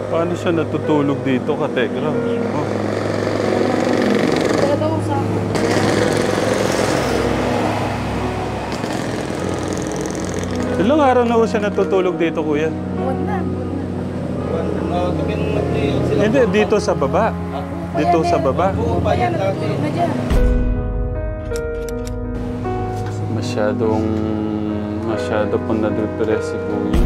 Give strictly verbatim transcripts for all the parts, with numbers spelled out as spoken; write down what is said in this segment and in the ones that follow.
Paano siya natutulog dito, Katekram? Oh. Wala daw sa... Ilang araw na ho siya natutulog dito, kuya? Huwag na. Hindi, dito sa baba. Dito sa baba. Kaya natutulog na dyan. Masyadong... Masyado pong na-depress si kuya.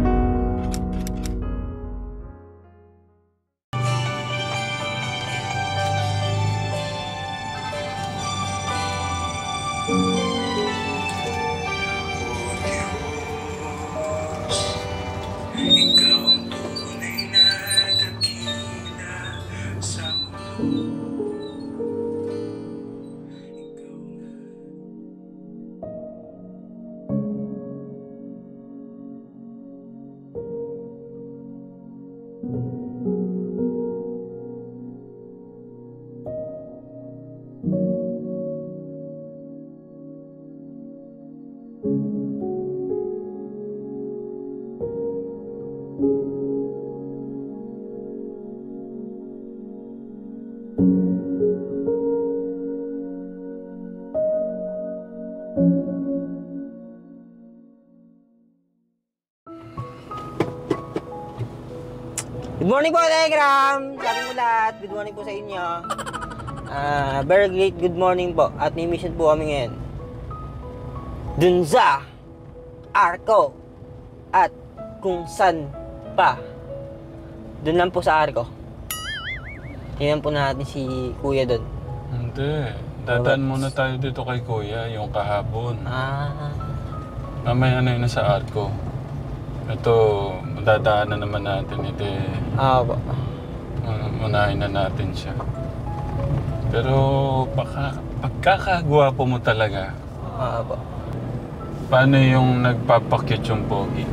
Good morning po, Telegram! Sabi mo lahat, good morning po sa inyo. Uh, very great good morning po. At may mission po kami ngayon. Dun sa Arco. At kung saan pa. Dun lang po sa Arco. Tingnan po natin si Kuya dun. Hindi. Dadaan muna tayo dito kay Kuya, yung kahapon. Ah. Mamaya na yun sa Arco. Ito, dadaanan naman natin ito. Ah, po. Unahin na natin siya. Pero pagka, pagkakagwapo mo talaga. Ah, po. Paano yung nagpapakyut yung pogi?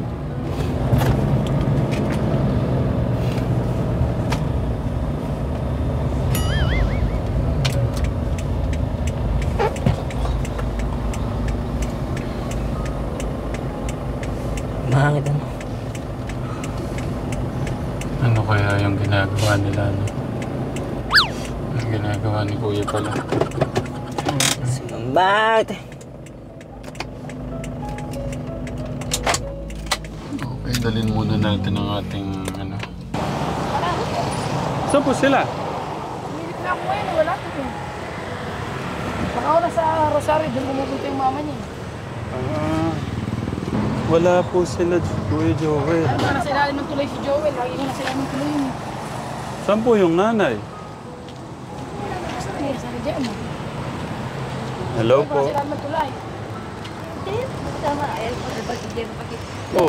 Mahangit ano. Ano kaya yung ginagawa nila, no? Ang ginagawa ni Kuya pala. Sumbat! Okay, dalhin muna natin ang ating, ano... Saan po sila? Minit na ako ngayon, wala ko eh. Baka ako nasa Rosario, doon pumupunta yung mama niya. Ah... Wala po sila, Kuya Joel. Ano ba nasa ilalim ng tulay si Joel? Lagi ko nasa ilalim ng tulay yun. Saan po yung nanay? Sa radya mo. Hello po. Nasa ilalim ng tulay. Oh.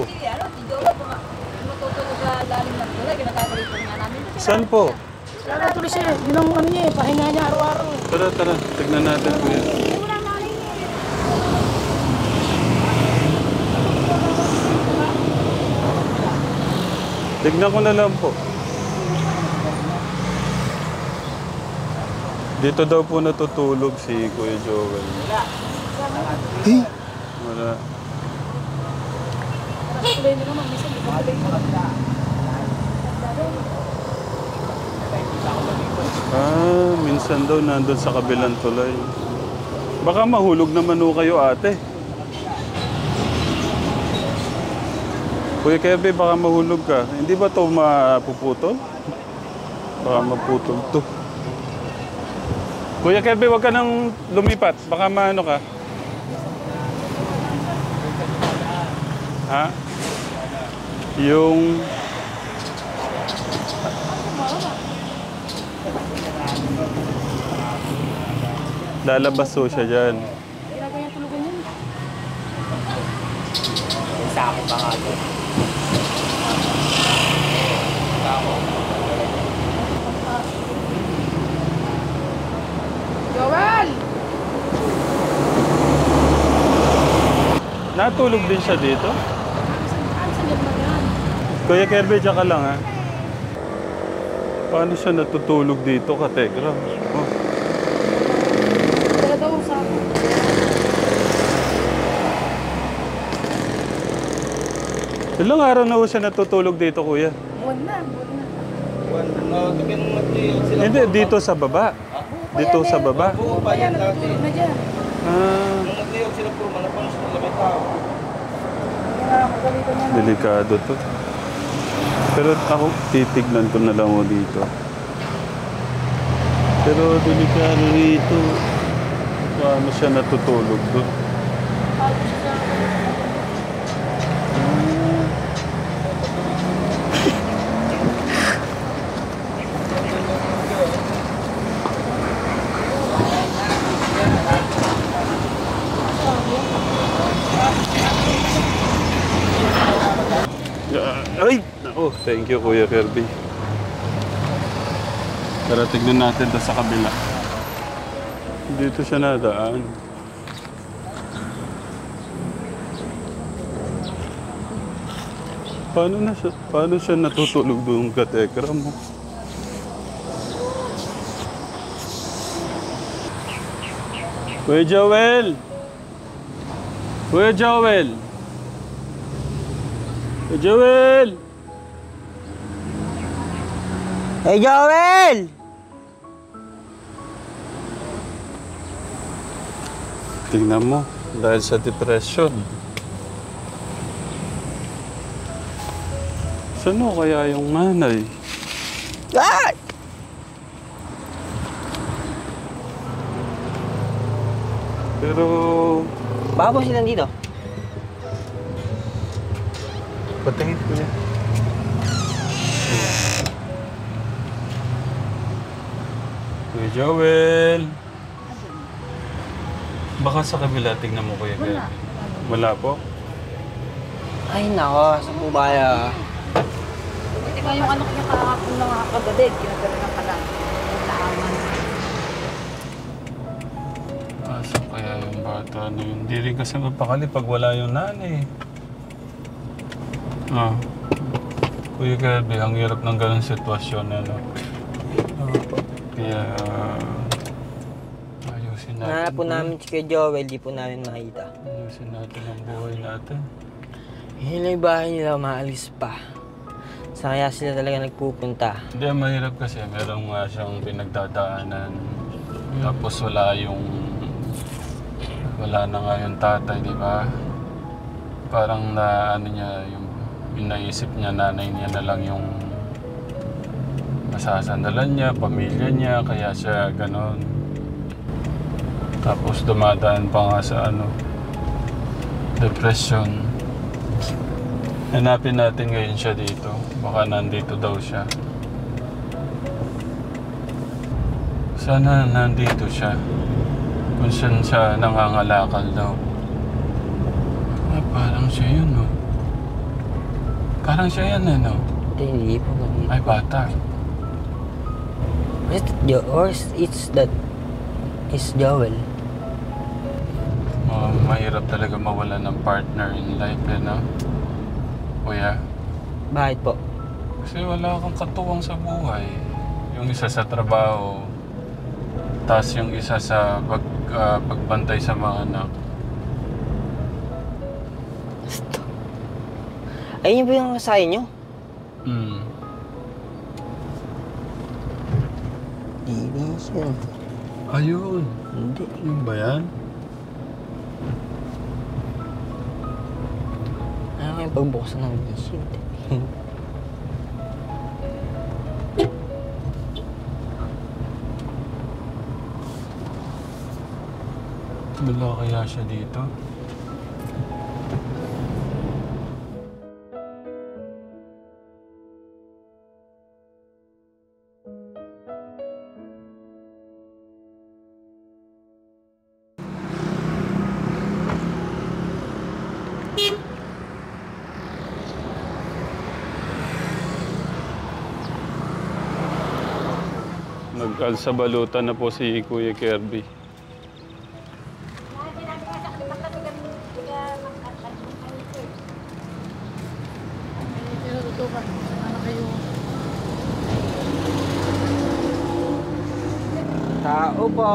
Saan po? Wala na tuloy siya. Yun ang ano niya eh. Pahinga niya araw-araw. Tara, tara. Tignan natin, Kuya. Tignan ko na lang po. Dito daw po natutulog si Kuya Joel. Hey! Wala. Tulay na naman. Minsan di ba Ah, minsan daw nandun sa kabilang tulay. Baka mahulog naman ho kayo, ate. Kuya Kevin, baka mahulog ka. Hindi ba ito mapuputol? Baka maputol to. Kuya Kevin, huwag ka nang lumipat. Baka maano ka. Ha? Yung... Lalabas ho siya dyan. ginagawa yung tulugan yun? Sa akin pa nga doon. Joel! Natulog din siya dito? Ano sa liit na yan? Kuya Kirby, diyan ka lang ha. Paano siya natutulog dito, Katekram? Oh. Wala daw sa... Ilang araw na ho siya natutulog dito, kuya? Buwan na, buwan na. Buwan na, tigyan mo mag-iog sila. Hindi, dito sa baba. Dito sa baba. Buo pa yan dati. Natutulog na dyan. Ah, Nung mag-iog sila po, malapang sa lamay tao. Kaya magalitan niya na. delikado to. Pero ako, titignan ko na lang mo dito. Pero delikado rito. Paano siya natutulog doon? Bago siya sa... Ay! Oh, thank you, Kuya Kirby. Tara, tignan natin to sa kabila. Dito siya nadaan. Paano na siya, paano siya natutulog doon ka, Tekra mo? Kuya Joel! Kuya Joel! Kuya Joel! Hey, Joel! Tingnan mo, dahil sa depression. Saan mo kaya yung nanay? Ah! Pero... Baka po sila dito. Patingin ko yan. Kuya Joel! Baka sa kabila, tignan mo Kuya Kirby. Wala po? Ay, nako. Saan po ba kaya? Hindi ka yung anak niya kahapon na nakakagadig. Kinadala na pala. Naaman. Asa kaya yung bata na yun? Hindi rin kasi mapakali pag wala yung nanay. Ah. Kuya Kirby, ang hirap ng ganong sitwasyon na no? Kaya... ayusin natin. Nahanap po namin si Kuya Joel, di po namin makita. Ayusin natin ang buhay natin. Yun lang yung bahay nila, maalis pa. Sa kaya sila talaga nagpupunta. Hindi, mahirap kasi. Meron nga siyang pinagdadaanan. Tapos wala yung... wala na nga yung tatay, di ba? Parang na ano niya, yung, yung naisip niya, nanay niya na lang yung masasandalan niya, pamilya niya, kaya siya ganon. Tapos dumadaan pa nga sa ano, depression. Hanapin natin ngayon siya dito. Baka nandito daw siya. Sana nandito siya. Kung saan siya nangangalakal daw. Ah, parang siya yun, no? Parang siya yan, ano? Hindi, hindi po nakita. Ay, bata. Is it Jo or is it's that is Joel? Oh, mahirap talaga mawala ng partner in life, eh, no? Kuya. Bakit po? Kasi wala kang katuwang sa buhay. Yung isa sa trabaho, tapos yung isa sa pag, ah, pagbantay sa mga anak. Basta. Ayun po yung kasayo nyo? Hmm. Hindi siya. Ayun. Hindi. Yung ba yan? Ano nga yung pagbuksan ng mission? Wala kaya siya dito? Nag-alsa balutan na po si Kuya Kirby. Tinututukan. Ano kayo? Tao po!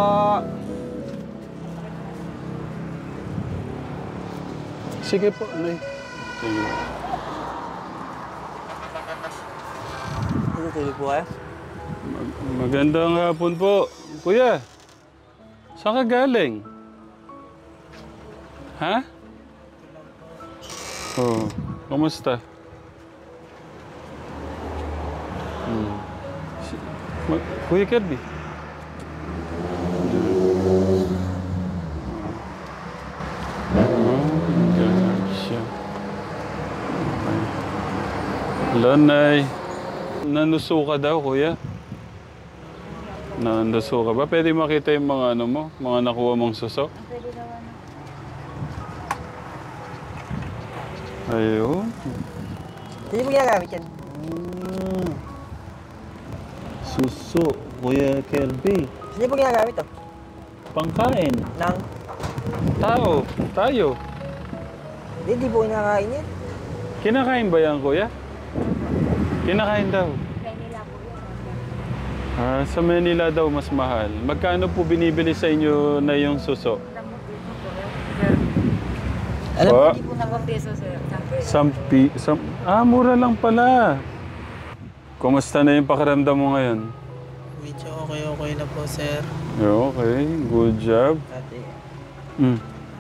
Sige po, Nay. Sige. Tulog po kayo? Mag- magandang hapon po. Kuya, saan ka galing? Ha? Oh, kamusta? Hmm. Si- Ma- Kuya Kirby. Oh, ganyan siya. Okay. Hello, Nay. Nanuso ka daw, kuya? Nanuso ka ba? Pwede makita yung mga ano mo? Mga nakuha mong suso? Pwede naman. Ayun. Hindi mo ginagamit yan. Mm. Suso, Kuya Kirby. Hindi mo ginagamit to. Pangkain. Nang, Tao. Tayo. hindi, hindi po kinakain yan. Kinakain ba yan, kuya? Kinakain daw. Manila po yun. Ah, sa Manila daw mas mahal. Magkano po binibili sa inyo na yung suso? Alam mo, Po? Hindi po na peso, sir. Sampi, sam, ah, mura lang pala. Kumusta na yung pakiramdam mo ngayon? Medyo okay-okay na po, sir. Okay, good job. Ate, Mm.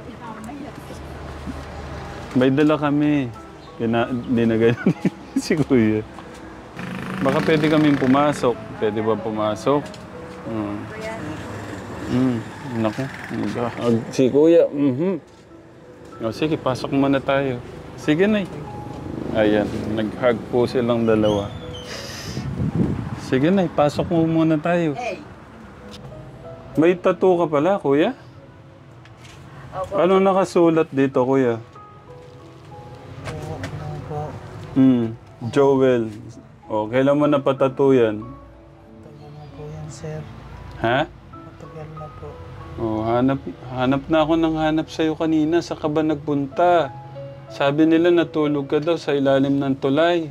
May dala kami. Kina, di na ganyan si kuya. Baka pwede kaming pumasok. Pwede ba pumasok? Mm. Mm. Naku. nag- Si kuya. Mhm. O, sige, pasok muna tayo. Sige, Nay. Ayan, nag-hug po silang dalawa. Sige, Nay, pasok mo muna tayo. hey! May tattoo ka pala, kuya? Ano nakasulat dito, kuya? Oo, ano po. Hmm, Joel. O, kailan mo napatato yan? Tagal na po yan, sir. Ha? Matagal na po. O, hanap, hanap na ako ng hanap sa'yo kanina. Sa ka ba nagpunta? Sabi nila natulog ka daw sa ilalim ng tulay.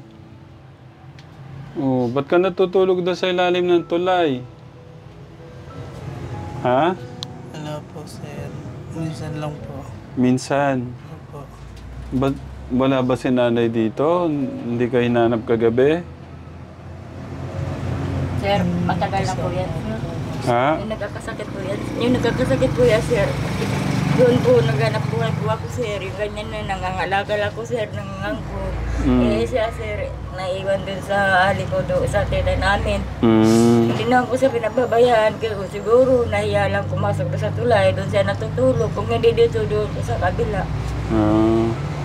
O, ba't ka natutulog daw sa ilalim ng tulay? Ha? Wala po, sir. Minsan lang po. Minsan. Opo. Ba't wala ba si nanay dito? Hindi ka hinanap kagabi? Sir, matagal na po yan. Ha? Yung nagkakasakit po yan. Yung nagkakasakit po yan, sir. Doon po, naghanap buhay po ako, sir. Yung ganyan na, nangangalagal ako, sir, nangangang po. Mm. Eh, siya, sir, naiwan dun sa ali ko doon, sa tita namin. Mm. Hindi naman po siya pinababayaan. Kaya siguro, nahiya lang pumasok doon sa tulay. Doon siya natutulog. Kung hindi dito, doon po sa kabila. Ah.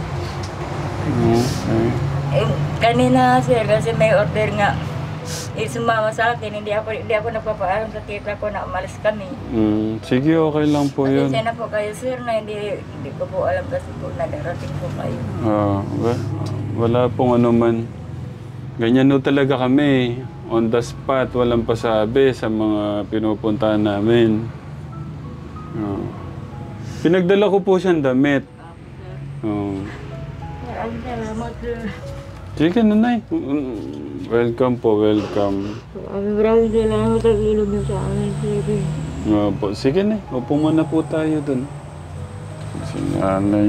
Okay. Eh, kanina, sir, kasi may order nga. Eh, sumama sa akin. Hindi ako, hindi ako nagpapaalam sa tita ko na umalis kami. Mm. Sige, okay lang po yun. Pasensya na po kayo, sir, na hindi, hindi ko po alam kasi po na darating po kayo. Ah, wa- wala pong ano man. Ganyan no talaga kami. On the spot, walang pasabi sa mga pinupuntahan namin. Ah. Pinagdala ko po siyang damit. Oh. Maraming salamat, sir. Sige, nanay. Mm, Welcome po, welcome. Maraming salamat ang ilog niyo sa amin, sir. Nga po. Sige na, upo muna po tayo dun. Si nanay.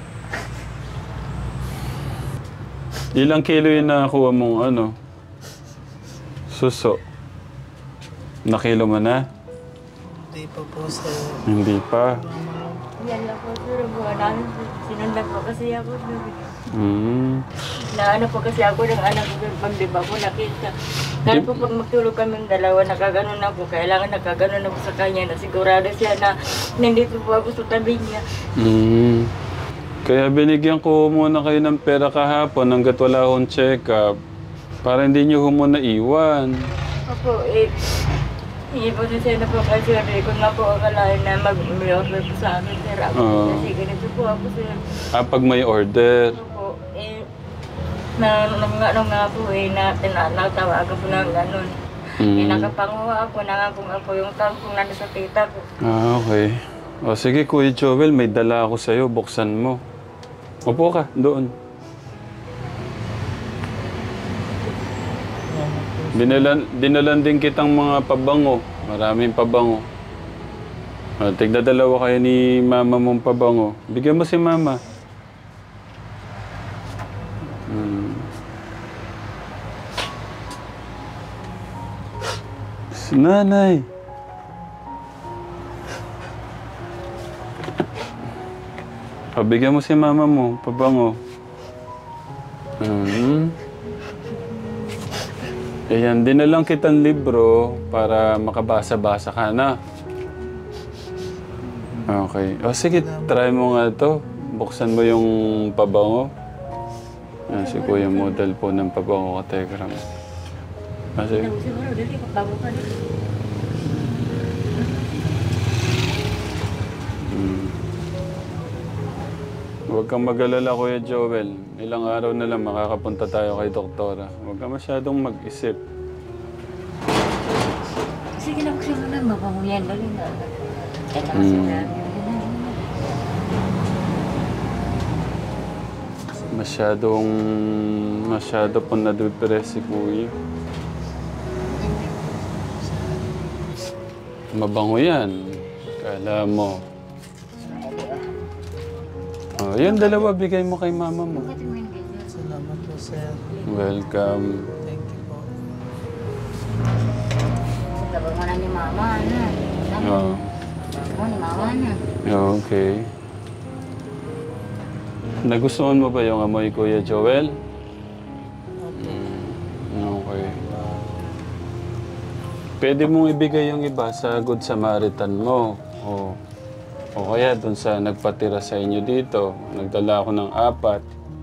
Ilang kilo yung nakakuha mong ano? Suso. Nakilo mo na? Hindi pa po, sir. Hindi pa. Yan lang po, sir. Buwan namin, sinundan po kasi ako, sir. Hmm. Naano po kasi ako ng anak ko, pag di ba ko nakita. Kahit po pag magtulog kami dalawa, nakaganon ako. Kailangan nakaganon ako sa kanya na sigurado siya na nandito po ako sa tabi niya. Hmm. Kaya binigyan ko muna kayo ng pera kahapon hanggat wala akong check-up. Para hindi nyo ko muna iwan. Opo, eh, hindi po siya na po kasi sabi ko nga po akalain na mag-order po sa akin, sir. Ako Oo. kasi ganito po ako, sir. Ah, pag may order. Opo, eh, na, na, ano nga po eh, na, na, natawagan po ng ganun. Hmm. Eh, nakapanguha ako, nangakong ako yung tangkong nando sa tita ko. Ah, okay. O sige, Kuya Joel, may dala ako sa'yo. Buksan mo. Upo ka, doon. Dinalan, dinalan din kitang mga pabango. Maraming pabango. Ah, tigda dalawa kayo ni mama mong pabango. Bigyan mo si mama. Hmm. Si nanay. Pabigyan mo si mama mo, pabango. Hmm. Ayan, dinalang kitang libro para makabasa-basa ka na. Okay. O sige, try mo nga to. Buksan mo yung pabango. Yan, si Kuya model po ng pabango ka, Tegram. Kasi, Siguro, dali, bago ka dali. hmm. Huwag kang mag-alala, Kuya Joel. Ilang araw na lang makakapunta tayo kay Doktora. Huwag kang masyadong mag-isip. Sige lang, kasi na, mabango yan. Dali na. Kaya naman Hmm. sinabi. Masyadong, masyado po na-depress si Kuya. Mabango yan. Kala mo. Oh, yung dalawa, bigay mo kay mama mo. Salamat po, sir. Welcome. Thank you po. Sabi mo na ni mama, ano? Oh, Sabi mo ni mama, ano? okay. Nagustuhan mo ba yung amoy, Kuya Joel? Mm, okay. Pwede mong ibigay yung iba sa Good Samaritan mo. O, o kaya dun sa nagpatira sa inyo dito. Nagdala ako ng apat.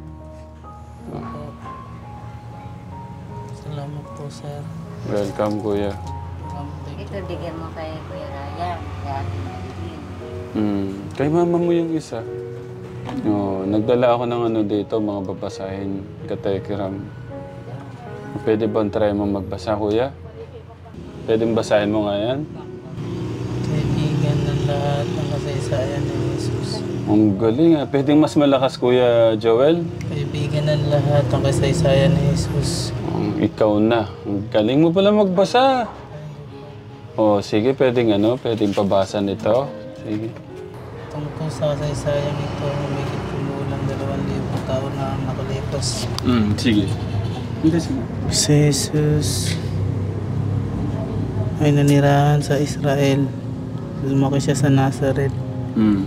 Salamat po, sir. Welcome, Kuya. Salamat, thank Ito, bigyan mo kay Kuya Ryan. Kaya ating mabigyan. Mm, kay mama mo yung isa. O, nagdala ako ng ano dito, mga babasahin. Katekiram. Pwede bang try mo magbasa, Kuya? Pwede basahin mo nga yan? Kaibigan ng lahat ng kasaysayan ni Jesus. Ang galing ah. Pwedeng mas malakas, Kuya Joel? Kaibigan ng lahat ng kasaysayan ni Jesus. Ang ikaw na. Ang galing mo pala magbasa. O, sige, pwedeng ano, pwedeng pabasa nito. Sige. Tungkol sa kasaysayan ito, humigit kumulang dalawang libong taon na ang nakalipas. Mm, sige. Hindi, sige. Si Jesus ay nanirahan sa Israel. Lumaki siya sa Nazareth, Mm.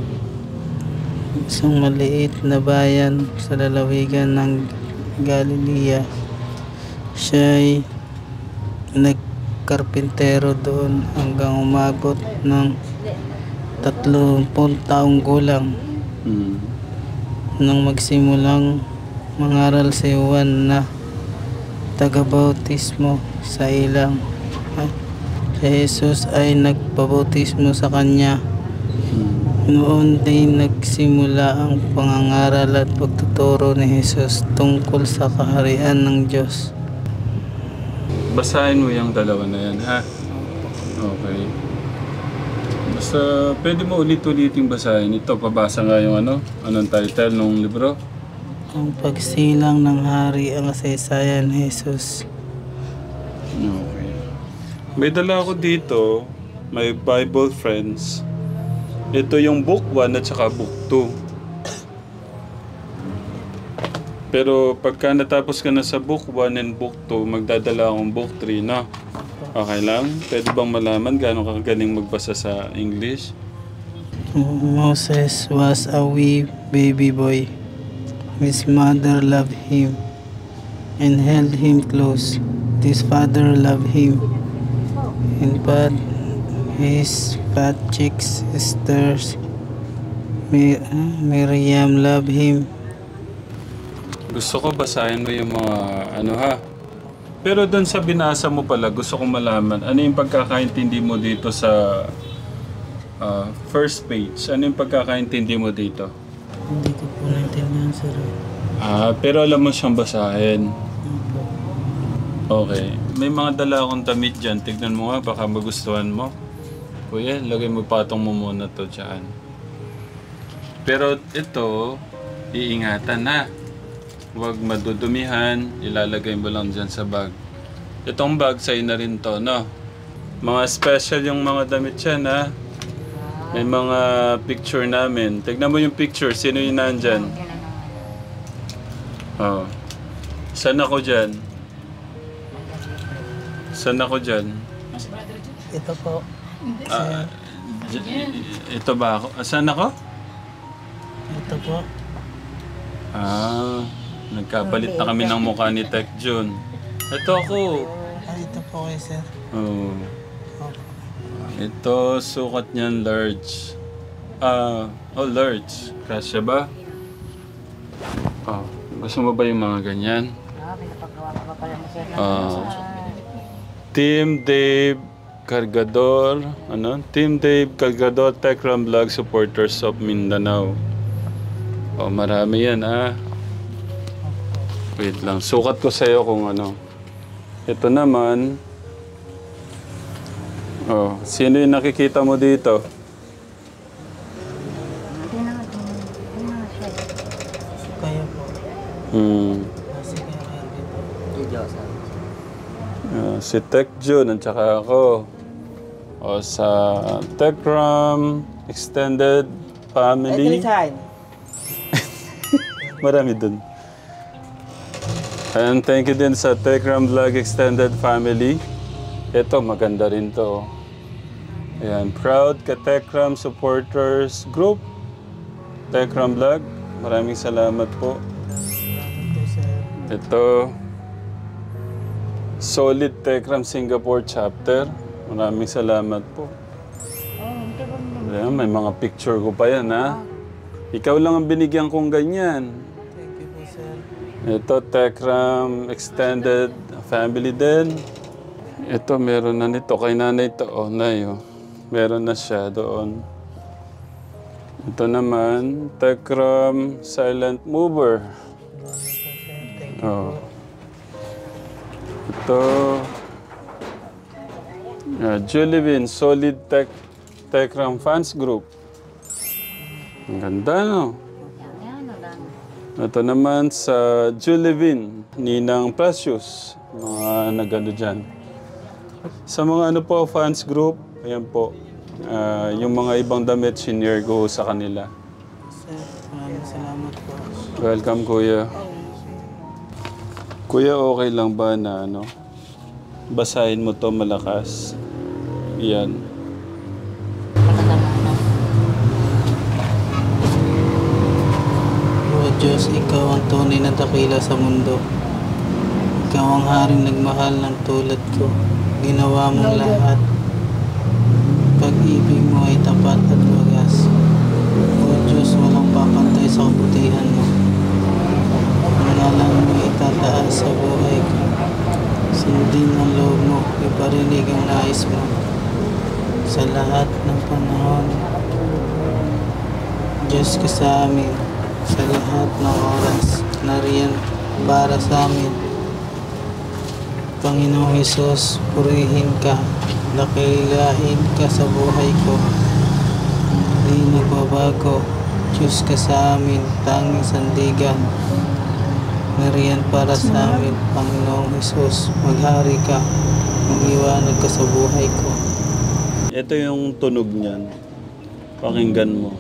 isang maliit na bayan sa lalawigan ng Galilea. Siya ay nagkarpintero doon hanggang umabot ng tatlumpung taong gulang. Mm. Nang magsimulang mangaral si Juan na tagabautismo sa ilang, si Jesus ay nagpabautismo sa kanya. Mm. Noon din nagsimula ang pangangaral at pagtuturo ni Jesus tungkol sa kaharian ng Diyos. Basahin mo yung dalawa na yan, ha? Okay. Basta, pwede mo ulit-uliting basahin. Ito, pabasa nga yung ano? Anong title ng libro? Ang pagsilang ng hari ang kasaysayan ni Jesus. Okay. May dala ako dito, may Bible Friends. Ito yung book one at saka book two. Pero pagka natapos ka na sa book one and book two, magdadala akong book three na. Okay lang? Pwede bang malaman gaano ka galing magbasa sa English? Moses was a wee baby boy. His mother loved him and held him close. His father loved him. In fact, his fat chick sisters, Mi- Miriam, loved him. Gusto ko basahin mo yung mga ano ha. Pero doon sa binasa mo pala, gusto kong malaman, ano yung pagkakaintindi mo dito sa ah, first page? Ano yung pagkakaintindi mo dito? Hindi ko po naintindihan, sir. Ah, pero alam mo siyang basahin. Okay. May mga dala akong damit dyan. Tignan mo nga, baka magustuhan mo. Kuya, lagay mo patong mo muna to dyan. Pero ito, iingatan na. Huwag madudumihan. Ilalagay mo lang dyan sa bag. Itong bag, sa'yo na rin to, no? Mga special yung mga damit dyan, ha? May mga picture namin. Tignan mo yung picture. Sino yung nandyan? Oh. Saan ako dyan? Saan ako dyan? Ito po. Ah, j- i- ito ba ako? Saan ako? Ito po. Ah, nagkapalit na kami ng mukha ni Tech Jun. Ito ako. Ah, ito po kayo, sir. Oh. Opo. Ito, sukat niyan large. Ah, oh large. Kasya ba? Oh, gusto mo ba yung mga ganyan? Ah, may napagawa ka pa pala mo sir. Ah. Team Dave Cargador, ano? Team Dave Cargador Techram Vlog Supporters of Mindanao. Oh, marami yan, ah. Wait lang, sukat ko sa'yo kung ano. Ito naman. Oh, sino yung nakikita mo dito? Kaya po. Hmm. Kasi kaya kaya dito. Ah, si Tech Jun at saka ako. O sa Techram Extended Family. Marami dun. And thank you din sa Techram Vlog Extended Family. Ito, maganda rin to. Ayan, proud ka Techram Supporters Group. Techram Vlog, maraming salamat po. Salamat po, sir. Ito, Solid Techram Singapore Chapter. Maraming salamat po. Ayan, may mga picture ko pa yan, ha? Ikaw lang ang binigyan kong ganyan. Thank you po, sir. Ito, Techram Extended Family din. Ito, meron na nito. Kay nanay ito. Oh, nay, oh. Meron na siya doon. Ito naman, Techram Silent Mover. Thank you Oh. po. Ito, uh, Julivin Solid Tech Techram Fans Group. Ang ganda, no? Ito naman sa Julivin, Ninang Precious. Mga nagano dyan. Sa mga ano po, fans group, ayan po. ah, yung mga ibang damit, senior ko sa kanila. Sir, maraming salamat po. Welcome, Kuya. Kuya, okay lang ba na ano? Basahin mo to malakas. Yan. O Diyos, Ikaw ang tunay na dakila sa mundo. Ikaw ang haring nagmahal ng tulad ko. Ginawa mong lahat. Pag-ibig mo ay tapat at wagas. O Diyos, walang papantay sa kabutihan mo. Ang ngalan mo itataas sa buhay ko. Sundin ang loob mo, iparinig ang nais mo. Sa lahat ng panahon, Diyos ka sa amin. Sa lahat ng oras, nariyan para sa amin. Panginoong Hesus, purihin ka, dakilain ka sa buhay ko. Di nagbabago, Diyos ka sa amin, tanging sandigan. Nariyan para sa amin, Panginoong Hesus, maghari ka, mag-iwanag ka sa buhay ko. Ito yung tunog niyan. Pakinggan mo.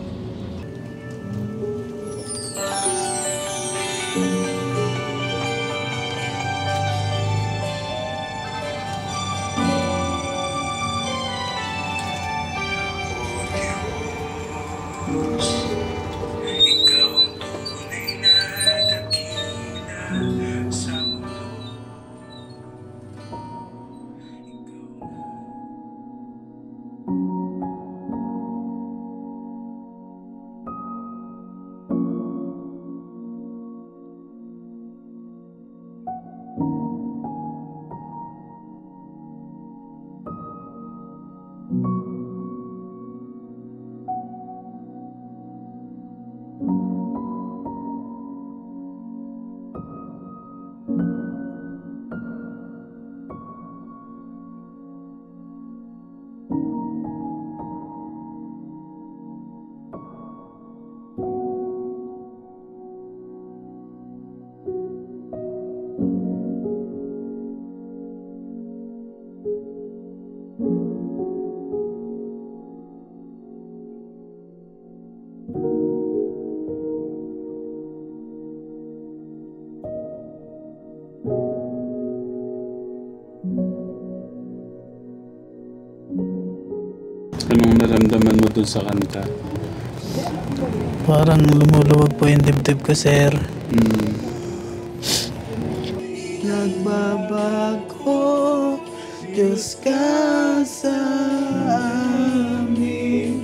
Anong naramdaman mo dun sa kanta? Parang lumuluwag po yung dibdib ko, sir. Mm. Nagbabago, Diyos ka sa amin.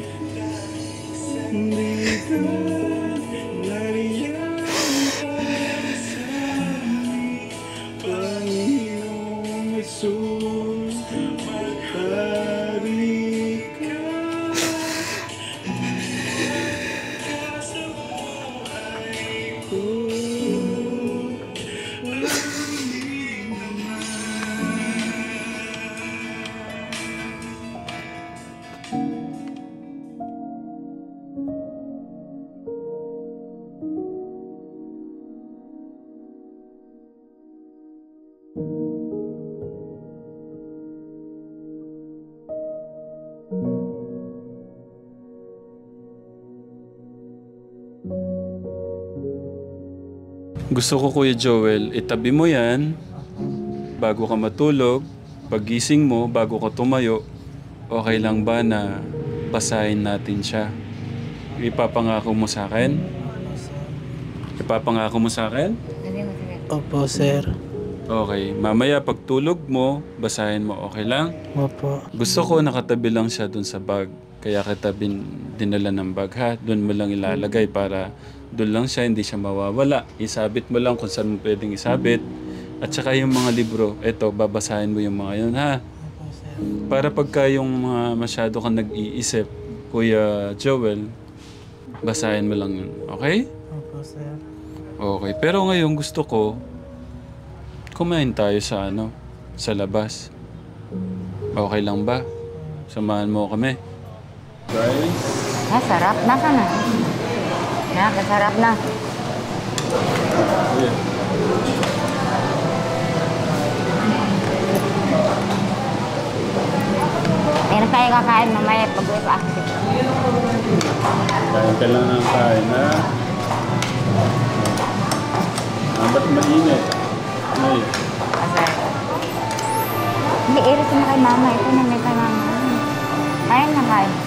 Hindi ka nariyan sa amin. Panginoong Jesus, maghari ka. Gusto ko, Kuya Joel, itabi mo yan bago ka matulog. Paggising mo, bago ka tumayo, okay lang ba na basahin natin siya? Ipapangako mo sa akin? Ipapangako mo sa akin? Opo, sir. Okay. Mamaya pagtulog mo, basahin mo, okay lang? Opo. Gusto ko nakatabi lang siya dun sa bag. Kaya kita bin, dinala ng bag, ha? Doon mo lang ilalagay para doon lang siya, hindi siya mawawala. Isabit mo lang kung saan mo pwedeng isabit. At saka yung mga libro, eto, babasahin mo yung mga yun, ha? Para pagka yung mga masyado kang nag-iisip, Kuya Joel, basahin mo lang yun, okay? Opo, sir. Okay. Pero ngayon gusto ko, kumain tayo sa ano, sa labas. Okay lang ba? Samahan mo kami. Guys, Ah, sarap. Nasa na? Na, kasarap na. yeah. Meron tayo kakain mamaya pag-uwi pa. Kain ka lang ng kain, ha? Ah, ba't mainit? Ay, Kasi, hindi, iris na kay mama. Ito na may kay mama. Kain na kain.